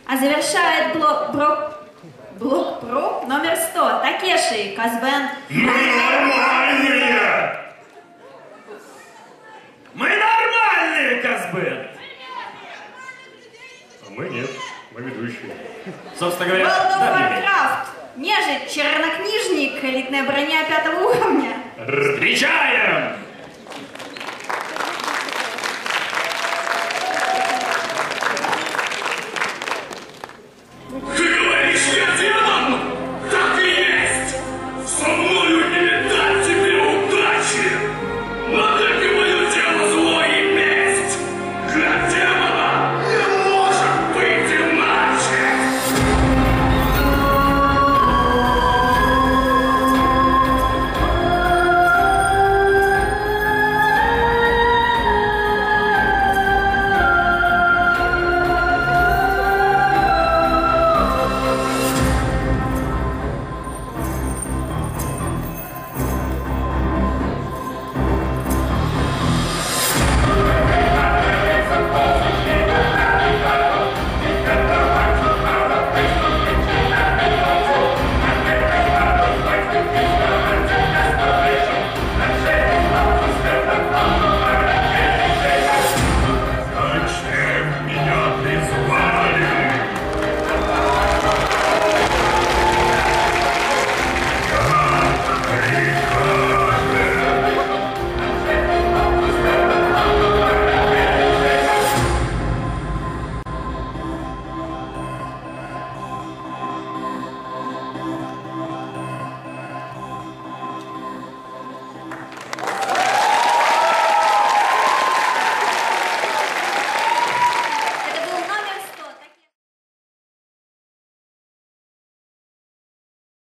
А завершает блок-проб номер 100. Такеши, Казбенд. Мы нормальные! Мы нормальные, Казбенд! А мы нет, мы ведущие. Собственно говоря, World of да, Warcraft. Нежить, чернокнижник, элитная броня 5-го уровня. встречаем!